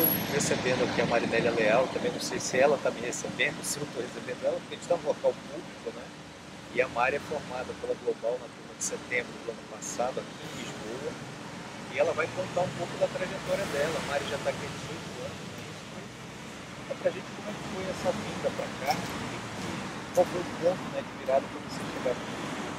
estou recebendo aqui a Marinélia Leal, também não sei se ela está me recebendo, se eu estou recebendo ela, porque a gente está no local público, né? E a Mari é formada pela Global na turma de setembro do ano passado, aqui em Lisboa, e ela vai contar um pouco da trajetória dela. A Mari já está aqui há 18 anos, né? Mas conta pra gente como é que foi essa vinda para cá, qual foi o ponto, né, de virada para você chegar aqui.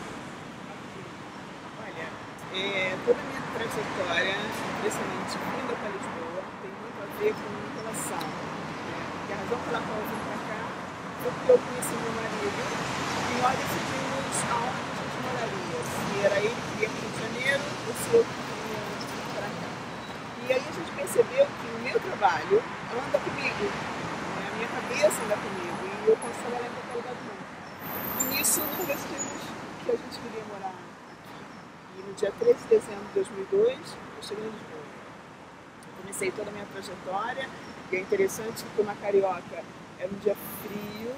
Olha, toda a minha trajetória, impressionante, vinda para Lisboa, tem muito a ver com relação. Né? Porque a razão pela qual eu vim para cá foi porque eu conheci meu marido e nós decidimos aonde a gente moraria. Se era ele que ia para o Rio de Janeiro ou se eu que ia para cá. E aí a gente percebeu que o meu trabalho anda comigo, né? A minha cabeça anda comigo e eu posso trabalhar em qualquer lugar do mundo. E nisso nós decidimos que a gente queria morar aqui. E no dia 13 de dezembro de 2002, eu cheguei em Lisboa. Comecei toda a minha trajetória, e é interessante que uma carioca era um dia frio,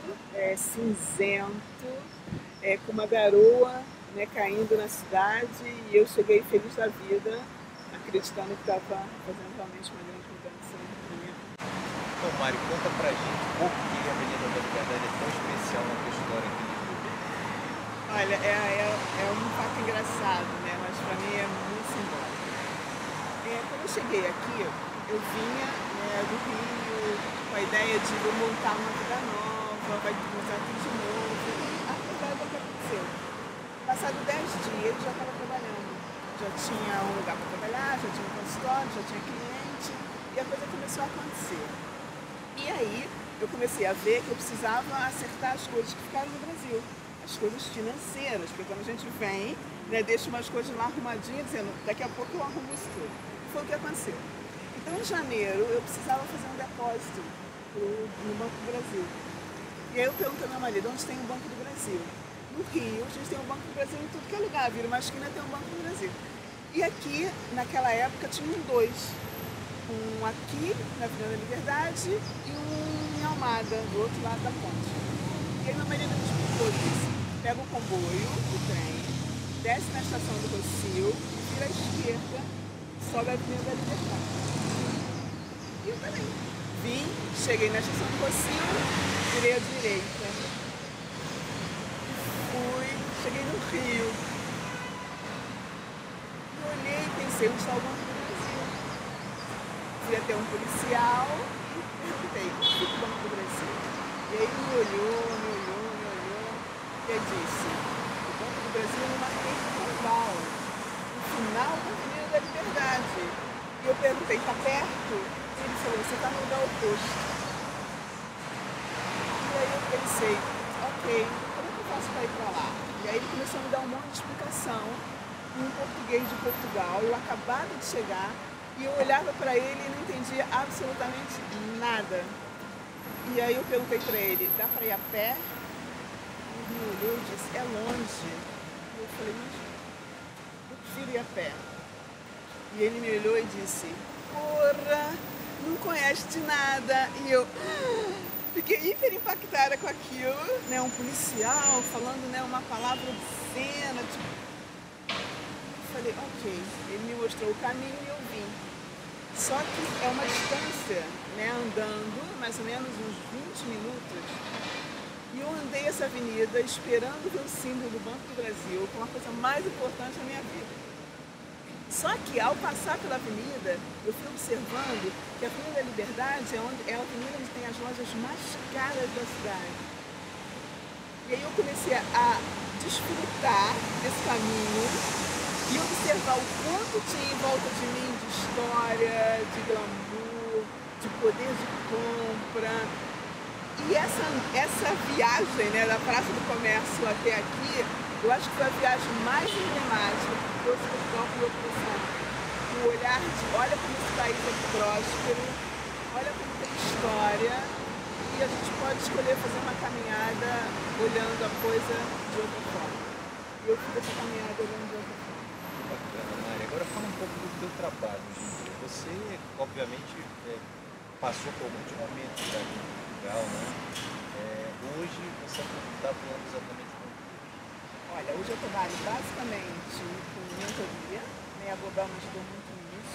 cinzento, com uma garoa, né, caindo na cidade, e eu cheguei feliz da vida, acreditando que estava fazendo realmente uma grande mudança na minha vida. Então, Mari, conta pra gente por que a Avenida da Liberdade é tão especial na tua história aqui em Lisboa. Olha, é um fato engraçado, né? Mas para mim é muito simbólico. Quando eu cheguei aqui, eu vinha, né, do Rio com a ideia de vou montar uma vida nova, vai começar tudo de novo. E a verdade é que aconteceu. Passado 10 dias, eu já estava trabalhando. Já tinha um lugar para trabalhar, já tinha um consultório, já tinha cliente, e a coisa começou a acontecer. E aí, eu comecei a ver que eu precisava acertar as coisas que ficaram no Brasil. As coisas financeiras, porque quando a gente vem, né, deixa umas coisas lá arrumadinhas, dizendo, daqui a pouco eu arrumo isso tudo. E foi o que aconteceu. Então, em janeiro, eu precisava fazer um depósito no Banco do Brasil. E aí eu perguntei ao meu marido, onde tem o Banco do Brasil? No Rio, a gente tem o Banco do Brasil em tudo que é lugar, vira uma esquina tem o Banco do Brasil. E aqui, naquela época, tinham dois. Um aqui, na Avenida da Liberdade, e um em Almada, do outro lado da ponte. E aí meu marido me explicou, disse, pega o comboio, o trem, desce na estação do Rossio, vira à esquerda, sobe a Avenida da Liberdade. E eu também. Vim, cheguei na estação do Rossio, virei à direita. Fui, cheguei no Rio. E olhei e pensei, onde está o Banco do Brasil? Fui até um policial e perguntei, onde fica o Banco do Brasil? E aí ele me olhou, e ele disse, o Banco do Brasil é no Marquês de Pombal, no final da Avenida da Liberdade. E eu perguntei, está perto? E ele falou, você está no lugar oposto. E aí eu pensei, ok, como é que eu faço para ir para lá? E aí ele começou a me dar um monte de explicação em português de Portugal, eu acabado de chegar, e eu olhava para ele e não entendia absolutamente nada. E aí eu perguntei para ele, dá para ir a pé? Ele me olhou e disse, é longe. E eu falei, mas eu prefiro ir a pé. E ele me olhou e disse, porra, não conhece de nada. E eu fiquei hiper impactada com aquilo, né? Um policial falando, né, uma palavra obscena, tipo. Eu falei, ok. Ele me mostrou o caminho e eu vim. Só que é uma distância, né, andando mais ou menos uns 20 minutos. E eu andei essa avenida esperando ver o símbolo do Banco do Brasil, que é uma coisa mais importante da minha vida. Só que ao passar pela avenida, eu fui observando que a Avenida da Liberdade é a avenida onde tem as lojas mais caras da cidade. E aí eu comecei a desfrutar desse caminho e observar o quanto tinha em volta de mim de história, de glamour, de poder de compra. E essa viagem, né, da Praça do Comércio até aqui, eu acho que foi a viagem mais emblemática que trouxe Portugal para o meu coração. O olhar de, olha como esse país é próspero, olha como tem história, e a gente pode escolher fazer uma caminhada olhando a coisa de outra forma. E eu fiz essa caminhada olhando de outra forma. Bacana, Mari. Agora fala um pouco do teu trabalho hoje em dia. Você, obviamente, passou por muitos momentos aqui em Portugal, né? Hoje você está atuando exatamente com o quê? Olha, hoje eu trabalho basicamente com mentoria, né? A Global me ajudou muito nisso.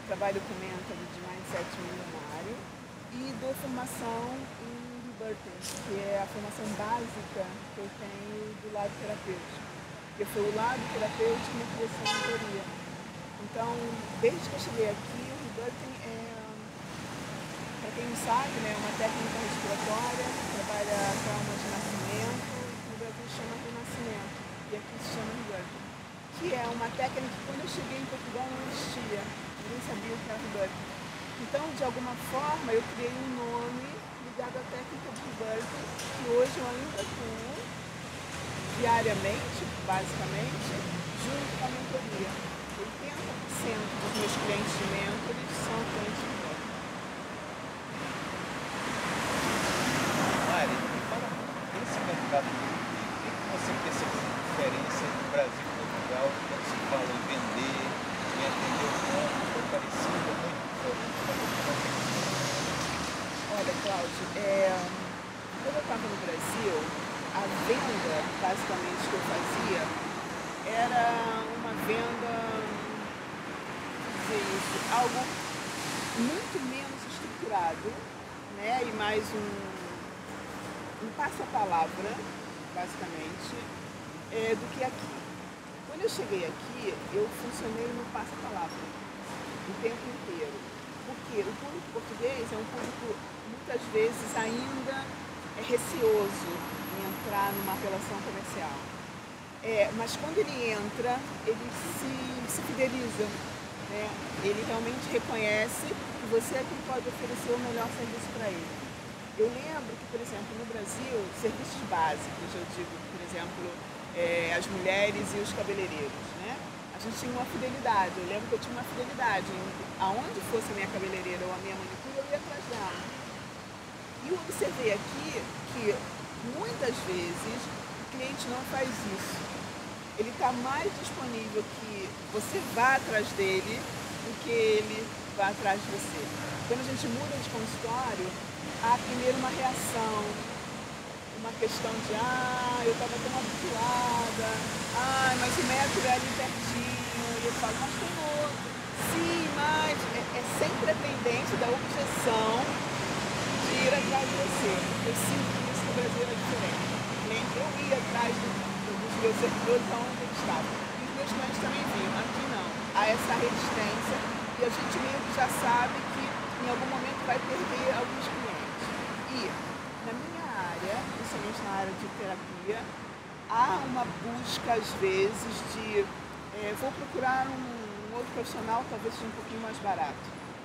trabalho com mentor de mindset milionário e dou formação em Rebirthing, que é a formação básica que eu tenho do lado terapêutico. Porque foi o lado terapêutico que me trouxe a mentoria. Então, desde que eu cheguei aqui, o Rebirthing para quem não sabe, né, é uma técnica respiratória que trabalha trauma de nascimento, que no Brasil se chama renascimento, e aqui se chama Rebirthing, que é uma técnica que quando eu cheguei em Portugal não existia, ninguém sabia o que era Rebirthing. Então, de alguma forma, eu criei um nome ligado à técnica de Rebirthing, que hoje eu ainda atuo diariamente, basicamente, junto com a mentoria. 80% dos meus clientes de mentores são clientes de Rebirthing. Mari, me fala, nesse mercado do B2B, o que você percebe de diferença no Brasil e Portugal quando se fala em vender, em atender o público? É parecido, é muito diferente? Olha, Cláudio, quando eu estava no Brasil, a venda, basicamente, que eu fazia era uma venda, dizer isso, algo muito menos estruturado, né? E mais um passa-palavra, basicamente, do que aqui. Quando eu cheguei aqui, eu funcionei no passa-palavra o tempo inteiro. Porque o público português é um público, muitas vezes, ainda receoso em entrar numa relação comercial. Mas quando ele entra, ele se fideliza. Né? Ele realmente reconhece que você é quem pode oferecer o melhor serviço para ele. Eu lembro que, por exemplo, no Brasil, serviços básicos, eu digo, por exemplo, as mulheres e os cabeleireiros, né? A gente tinha uma fidelidade, eu lembro que eu tinha uma fidelidade, aonde fosse a minha cabeleireira ou a minha manicure, eu ia atrás dela. E eu observei aqui que, muitas vezes, o cliente não faz isso. Ele está mais disponível que você vá atrás dele do que ele vá atrás de você. Quando a gente muda de consultório, há primeiro uma reação, uma questão de eu estava tão habituada, mas o método é ali pertinho, e eu falo, mas tem outro. Sim, mas é sempre a tendência da objeção de ir atrás de você. Eu sinto que isso no Brasil é diferente. Eu ia atrás dos meus servidores aonde eles estavam. E os meus clientes também vinham. Aqui não. Há essa resistência e a gente meio que já sabe que em algum momento vai perder alguns clientes. E na minha área, principalmente na área de terapia, há uma busca às vezes de vou procurar um outro profissional talvez seja um pouquinho mais barato.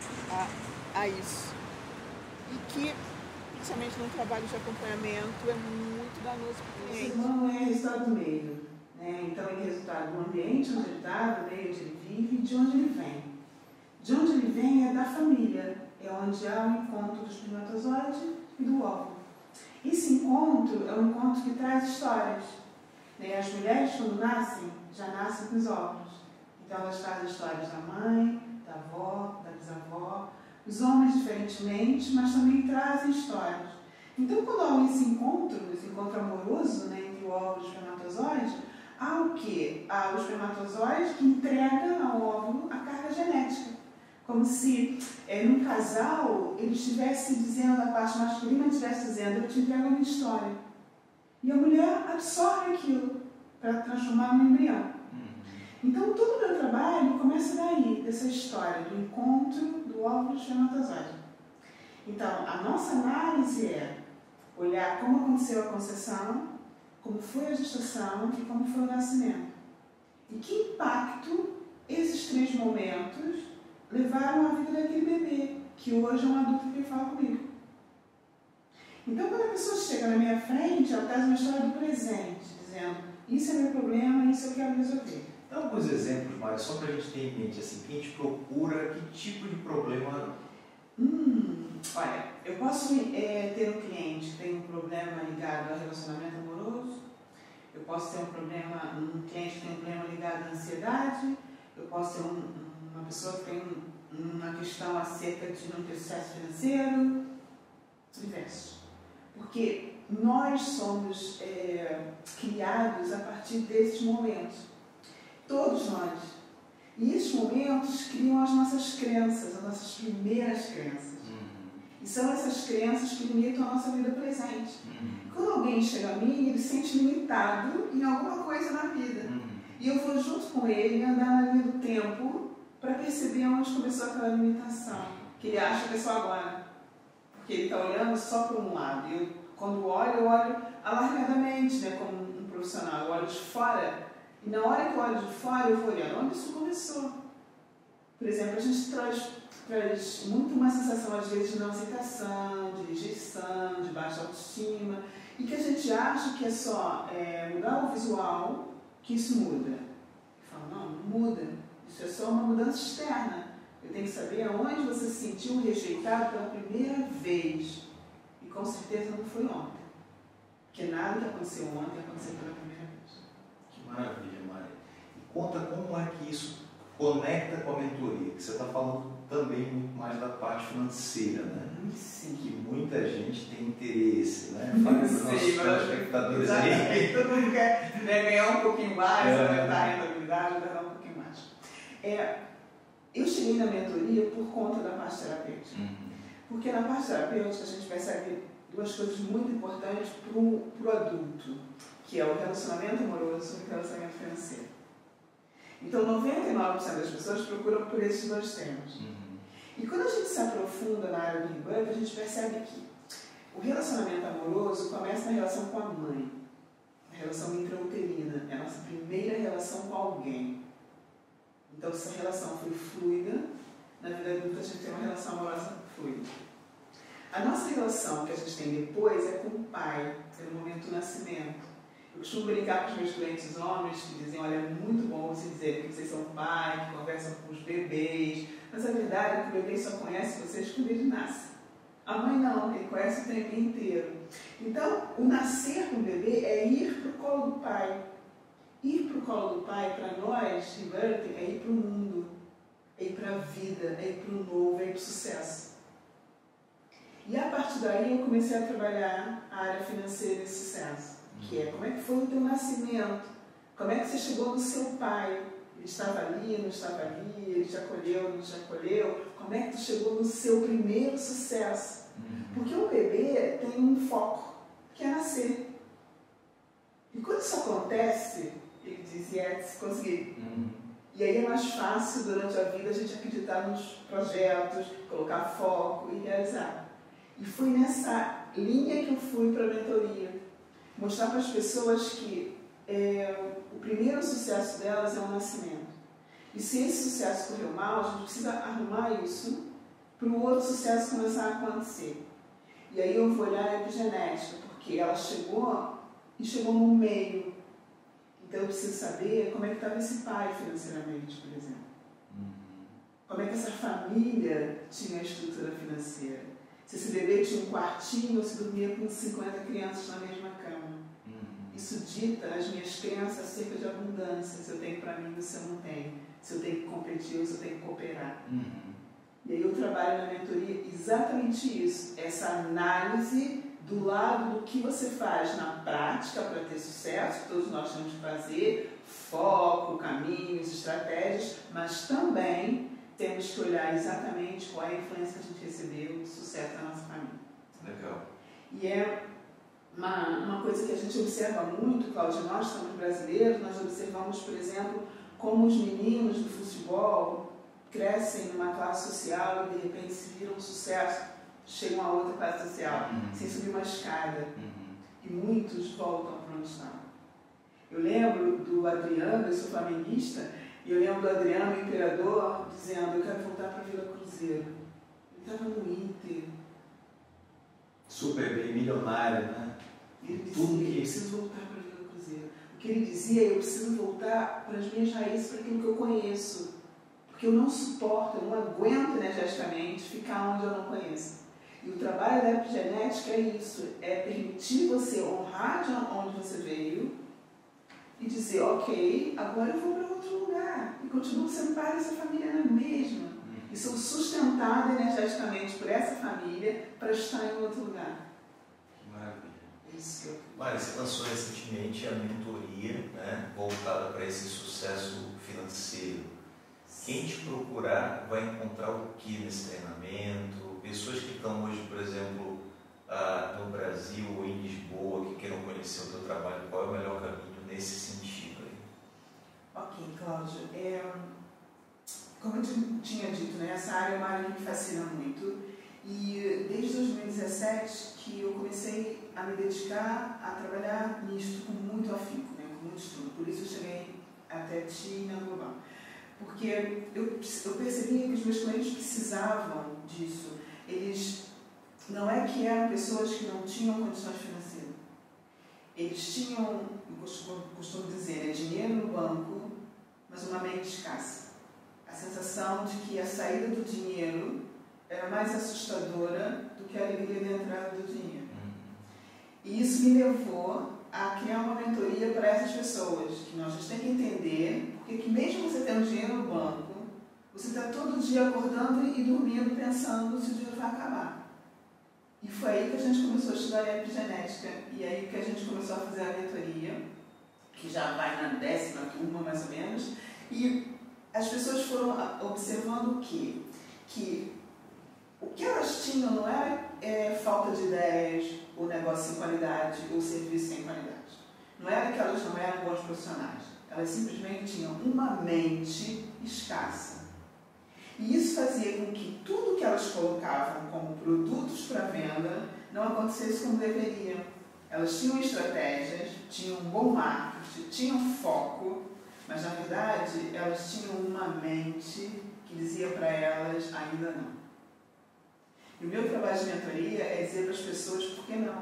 Há isso. E que, principalmente no trabalho de acompanhamento, é muito danoso para o cliente. O ser humano é resultado do meio, né? Então ele é resultado do ambiente onde ele está, do meio onde ele vive e de onde ele vem. De onde ele vem é da família, é onde há o encontro do espermatozoide e do óvulo. Esse encontro é um encontro que traz histórias. Né? As mulheres, quando nascem, já nascem com os óvulos. Então elas trazem histórias da mãe, da avó, da bisavó. Os homens, diferentemente, mas também trazem histórias. Então, quando há esse encontro amoroso, né, entre o óvulo e o espermatozoide, há o quê? Há o espermatozoide que entrega ao óvulo a carga genética. Como se, num casal, ele estivesse dizendo, a parte masculina estivesse dizendo, eu te entrego a minha história. E a mulher absorve aquilo para transformar no embrião. Então, todo o meu trabalho começa daí, dessa história, do encontro do óvulo e do espermatozoide. Então, a nossa análise é olhar como aconteceu a concepção, como foi a gestação e como foi o nascimento. E que impacto esses três momentos levaram à vida daquele bebê, que hoje é um adulto que fala comigo. Então, quando a pessoa chega na minha frente, ela traz uma história do presente, dizendo, isso é meu problema, isso eu quero resolver. Dá alguns exemplos, Mário, só para a gente ter em mente, assim, que a gente procura, que tipo de problema... Olha, eu posso ter um cliente que tem um problema ligado ao relacionamento amoroso, eu posso ter um cliente que tem um problema ligado à ansiedade, eu posso ter uma pessoa que tem uma questão acerca de não ter sucesso financeiro, diversos. Porque nós somos criados a partir desses momentos. Todos nós. E esses momentos criam as nossas crenças, as nossas primeiras crenças. E são essas crenças que limitam a nossa vida presente. Quando alguém chega a mim, ele se sente limitado em alguma coisa na vida. E eu vou junto com ele andar na linha do tempo para perceber onde começou aquela limitação, que ele acha que é só agora. Porque ele está olhando só para um lado. E eu, quando olho, eu olho alargadamente, né, como um profissional. Eu olho de fora. E na hora que eu olho de fora, eu vou olhando onde isso começou. Por exemplo, a gente traz muito uma sensação, às vezes, de não aceitação, de rejeição, de baixa autoestima, e que a gente acha que é só mudar o visual que isso muda. Eu falo, não muda. Isso é só uma mudança externa. Eu tenho que saber aonde você se sentiu rejeitado pela primeira vez. E com certeza não foi ontem. Porque nada que aconteceu ontem aconteceu pela primeira vez. Que maravilha, Mari. E conta como é que isso conecta com a mentoria, que você está falando também muito mais da parte financeira, né? Sim. Que muita gente tem interesse, né? Fala para os nossos telespectadores aí. Todo mundo quer ganhar um pouquinho mais, aumentar a rentabilidade, ganhar um pouquinho mais. Eu cheguei na mentoria por conta da parte terapêutica. Porque na parte terapêutica a gente percebe duas coisas muito importantes para o adulto, que é o relacionamento amoroso e o relacionamento financeiro. Então, 99% das pessoas procuram por esses dois temas. E quando a gente se aprofunda na área do Rebirth, a gente percebe que o relacionamento amoroso começa na relação com a mãe, a relação intrauterina, é a nossa primeira relação com alguém. Então, se a relação foi fluida, na vida adulta a gente tem uma relação amorosa fluida. A nossa relação que a gente tem depois é com o pai, é no momento do nascimento. Eu costumo brincar com os meus clientes homens que dizem, olha, é muito bom você dizer que vocês são pai, que conversam com os bebês, mas a verdade é que o bebê só conhece vocês quando ele nasce. A mãe não, ele conhece o tempo inteiro. Então, o nascer com o bebê é ir para o colo do pai. Ir para o colo do pai, para nós, Rebirth, é ir para o mundo, é ir para a vida, é ir para o novo, é ir para o sucesso. E a partir daí eu comecei a trabalhar a área financeira e sucesso. Que é como é que foi o teu nascimento, como é que você chegou no seu pai, ele estava ali, não estava ali, ele te acolheu, não te acolheu, como é que tu chegou no seu primeiro sucesso. Porque o bebê tem um foco, que é nascer. E quando isso acontece, ele diz, yes, consegui. E aí é mais fácil durante a vida a gente acreditar nos projetos, colocar foco e realizar. E foi nessa linha que eu fui para a mentoria. Mostrar para as pessoas que o primeiro sucesso delas é o nascimento. E se esse sucesso correu mal, a gente precisa arrumar isso para o outro sucesso começar a acontecer. E aí eu vou olhar a epigenética, porque ela chegou e chegou no meio. Então eu preciso saber como é que estava esse pai financeiramente, por exemplo. Como é que essa família tinha a estrutura financeira. Se esse bebê tinha um quartinho ou se dormia com 50 crianças na mesma cama. Isso dita as minhas crenças acerca de abundância. Se eu tenho para mim, se eu não tenho. Se eu tenho que competir ou se eu tenho que cooperar. E aí eu trabalho na mentoria exatamente isso. Essa análise do lado do que você faz na prática para ter sucesso, que todos nós temos que fazer, foco, caminhos, estratégias, mas também temos que olhar exatamente qual é a influência que a gente recebeu do sucesso da nossa família. Legal. E é uma coisa que a gente observa muito, Cláudia, nós somos brasileiros, nós observamos, por exemplo, como os meninos do futebol crescem numa classe social e de repente se viram um sucesso, chegam a outra classe social, sem subir uma escada. E muitos voltam para onde estavam. Eu lembro do Adriano, eu sou flamenguista, e eu lembro do Adriano, o imperador, dizendo, eu quero voltar para a Vila Cruzeiro. Ele estava no Inter. Super bem, milionário, né? Ele dizia, eu preciso voltar para a Vila Cruzeiro. O que ele dizia, eu preciso voltar para as minhas raízes, para aquilo que eu conheço. Porque eu não suporto, eu não aguento energeticamente ficar onde eu não conheço. E o trabalho da epigenética é isso, é permitir você honrar de onde você veio e dizer, ok, agora eu vou para outro lugar e continuo sendo parte dessa família na mesma. E sou sustentada energeticamente por essa família para estar em outro lugar. Que maravilha. Isso que eu... Mari, você lançou recentemente a mentoria, né, voltada para esse sucesso financeiro. Quem te procurar vai encontrar o que nesse treinamento? Pessoas que estão hoje, por exemplo, no Brasil ou em Lisboa, que queiram conhecer o teu trabalho, qual é o melhor caminho nesse sentido aí? Ok, Cláudio. Como eu tinha dito, né, essa área é uma área que me fascina muito. E desde 2017 que eu comecei a me dedicar a trabalhar nisto com muito afinco, né, com muito estudo. Por isso eu cheguei até ti na Global. Porque eu percebia que os meus clientes precisavam disso. Eles não é que eram pessoas que não tinham condições financeiras. Eles tinham, eu costumo dizer, né, dinheiro no banco, mas uma mente escassa. A sensação de que a saída do dinheiro era mais assustadora do que a alegria da entrada do dinheiro. E isso me levou a criar uma mentoria para essas pessoas, que nós temos que entender porque que mesmo você tendo dinheiro no banco, você está todo dia acordando e dormindo pensando se o dinheiro vai acabar. E foi aí que a gente começou a estudar a epigenética, e aí que a gente começou a fazer a mentoria, que já vai na 10ª turma mais ou menos, e as pessoas foram observando o quê? Que o que elas tinham não era falta de ideias, ou negócio sem qualidade, ou serviço sem qualidade. Não era que elas não eram bons profissionais. Elas simplesmente tinham uma mente escassa. E isso fazia com que tudo que elas colocavam como produtos para venda não acontecesse como deveria. Elas tinham estratégias, tinham um bom marketing, tinham foco, mas na verdade elas tinham uma mente que dizia para elas ainda não. E o meu trabalho de mentoria é dizer para as pessoas por que não.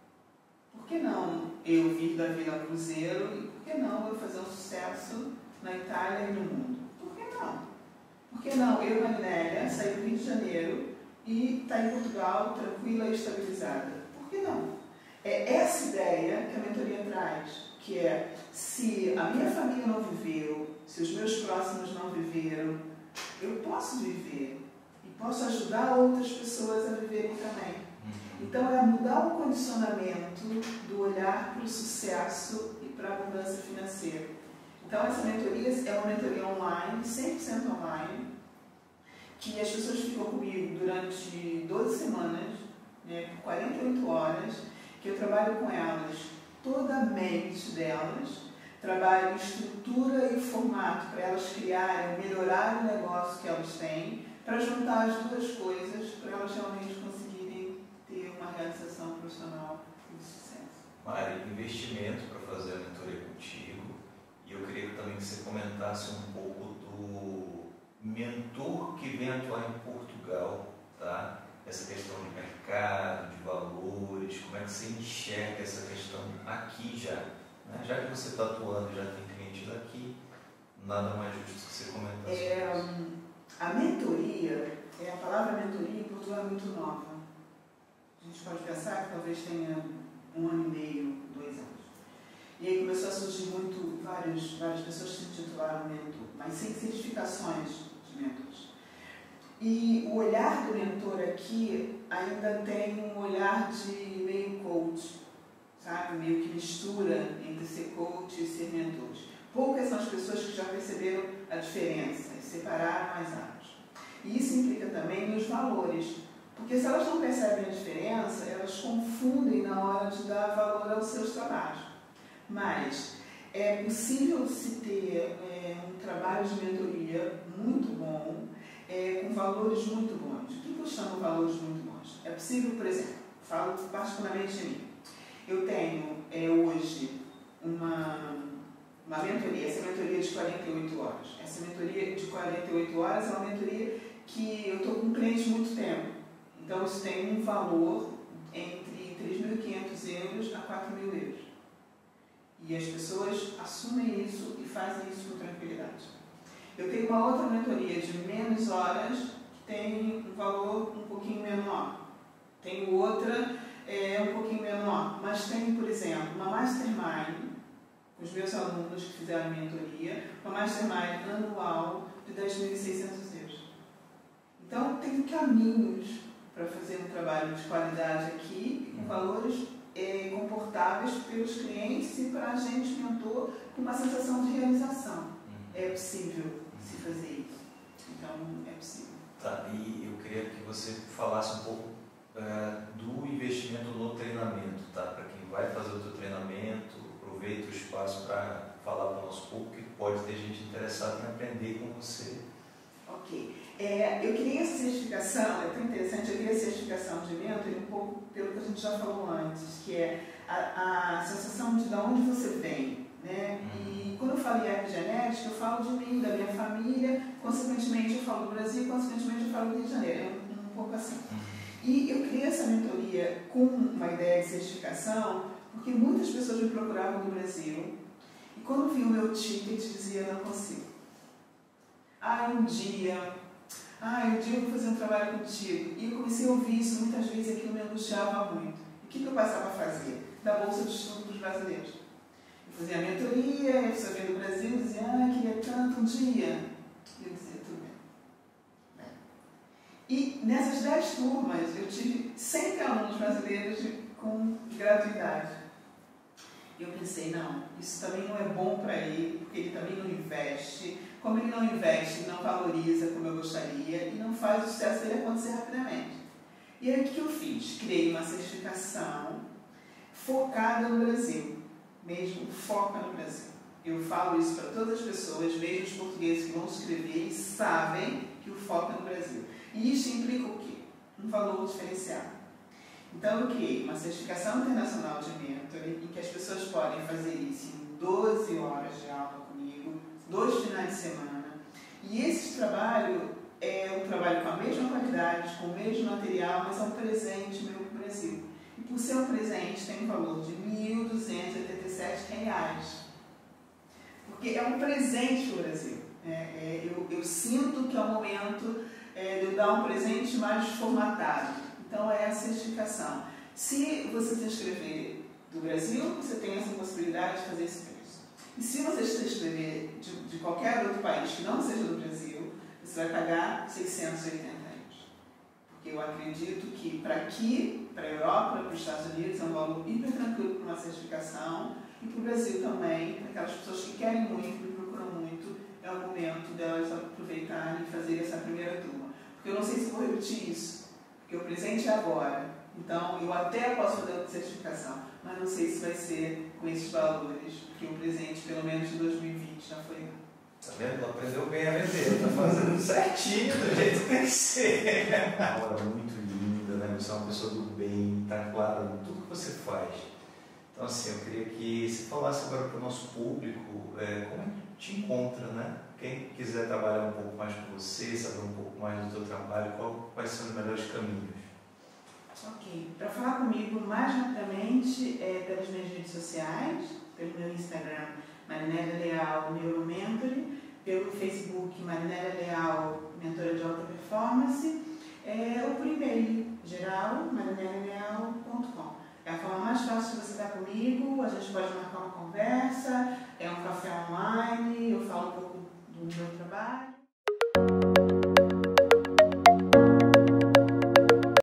Por que não eu vir da Vila Cruzeiro e por que não eu fazer um sucesso na Itália e no mundo? Por que não? Por que não eu, Marinélia, sair do Rio de Janeiro e estar em Portugal tranquila e estabilizada? Por que não? É essa ideia que a mentoria traz, que é, se a minha família não viveu, se os meus próximos não viveram, eu posso viver. Posso ajudar outras pessoas a viverem também. Então, é mudar o condicionamento do olhar para o sucesso e para a abundância financeira. Então, essa mentoria é uma mentoria online, 100% online, que as pessoas ficam comigo durante 12 semanas, né, por 48 horas, que eu trabalho com elas, toda a mente delas, trabalho estrutura e formato para elas criarem, melhorar o negócio que elas têm, para juntar as duas coisas, para elas realmente conseguirem ter uma realização profissional de sucesso. Mari, investimento para fazer a mentoria contigo, e eu queria também que você comentasse um pouco do mentor que vem atuar em Portugal, tá? Essa questão de mercado, de valores, como é que você enxerga essa questão aqui já? Né? Já que você está atuando, já tem clientes aqui, nada mais justo que você comentasse isso. A mentoria, a palavra mentoria em Portugal é muito nova. A gente pode pensar que talvez tenha 1 ano e meio, 2 anos. E aí começou a surgir várias pessoas que se titularam mentor, mas sem certificações de mentores. E o olhar do mentor aqui ainda tem um olhar de meio coach, sabe? Meio que mistura entre ser coach e ser mentor. Poucas são as pessoas que já perceberam a diferença e separaram as áreas. E isso implica também nos valores, porque se elas não percebem a diferença, elas confundem na hora de dar valor aos seus trabalhos. Mas é possível se ter um trabalho de mentoria muito bom, com valores muito bons. O que eu chamo valores muito bons? É possível, por exemplo, falo particularmente de mim. Eu tenho hoje uma mentoria, essa mentoria de 48 horas. Essa mentoria de 48 horas é uma mentoria que eu estou com clientes muito tempo. Então, isso tem um valor entre 3.500 euros a 4.000 euros. E as pessoas assumem isso e fazem isso com tranquilidade. Eu tenho uma outra mentoria de menos horas que tem um valor um pouquinho menor. Tenho outra um pouquinho menor, mas tem, por exemplo, uma mastermind, os meus alunos que fizeram mentoria, uma mastermind anual de 10.600 euros. Então, tem caminhos para fazer um trabalho de qualidade aqui, com valores comportáveis pelos clientes e para a gente, mentor, com uma sensação de realização. É possível se fazer isso. Então, é possível. Tá, e eu queria que você falasse um pouco do investimento no treinamento, tá? Para quem vai fazer o seu treinamento, aproveita o espaço para falar para o nosso público que pode ter gente interessada em aprender com você. Ok. Eu queria essa certificação, é tão interessante, eu queria a certificação de mentor um pouco pelo que a gente já falou antes, que é a sensação de onde você vem, né? E quando eu falo em epigenética, eu falo de mim, da minha família, consequentemente eu falo do Brasil, consequentemente eu falo do Rio de Janeiro, é um pouco assim. E eu criei essa mentoria com uma ideia de certificação, porque muitas pessoas me procuravam do Brasil, e quando viam o meu ticket dizia, não consigo. Um dia eu vou fazer um trabalho contigo. E eu comecei a ouvir isso muitas vezes e aquilo me angustiava muito. E o que eu passava a fazer? Da Bolsa de Estudo dos Brasileiros. Eu fazia a mentoria, a pessoa veio do Brasil e dizia, queria tanto um dia. E eu dizia, tudo bem. E nessas 10 turmas eu tive 100 alunos brasileiros com gratuidade. E eu pensei, não, isso também não é bom para ele, porque ele também não investe. Como ele não investe, ele não valoriza como eu gostaria e não faz o sucesso dele acontecer rapidamente. E aí o que eu fiz? Criei uma certificação focada no Brasil, mesmo foca no Brasil. Eu falo isso para todas as pessoas, mesmo os portugueses que vão escrever e sabem que o foco é no Brasil. E isso implica o quê? Um valor diferenciado. Então eu criei uma certificação internacional de mentoring em que as pessoas podem fazer isso em 12 horas de aula comigo, 2 finais de semana. E esse trabalho é um trabalho com a mesma qualidade, com o mesmo material, mas é um presente meu para o Brasil. E por ser um presente tem um valor de R$ 1.287. Porque é um presente para o Brasil. Eu sinto que é o momento de eu dar um presente mais formatado. Então é a certificação. Se você se inscrever do Brasil, você tem essa possibilidade de fazer esse preço. E se você se inscrever de qualquer outro país que não seja do Brasil, você vai pagar R$ 680. Porque eu acredito que para aqui, para a Europa, para os Estados Unidos, é um valor hiper tranquilo para uma certificação. E para o Brasil também, para aquelas pessoas que querem muito, que procuram muito, é o momento delas aproveitarem e fazer essa primeira turma. Porque eu não sei se vou repetir isso. Porque o presente é agora, então eu até posso fazer a certificação, mas não sei se vai ser com esses valores, porque o presente, pelo menos de 2020, já foi. Tá vendo? Ela aprendeu bem a vender, tá fazendo certinho do jeito que tem que ser. Uma hora muito linda, né? Você é uma pessoa do bem, tá claro em tudo que você faz. Então, assim, eu queria que você falasse agora para o nosso público como é que te encontra, né? Quem quiser trabalhar um pouco mais com você, saber um pouco mais do seu trabalho, quais são os melhores caminhos? Ok. Para falar comigo mais rapidamente pelas minhas redes sociais, pelo meu Instagram, Marinélia Leal Neuromentoring, pelo Facebook Marinélia Leal Mentora de Alta Performance, ou por e-mail geral, marinelialeal.com. É a forma mais fácil de você estar comigo, a gente pode marcar uma conversa, é um café online, eu falo um pouco do meu trabalho.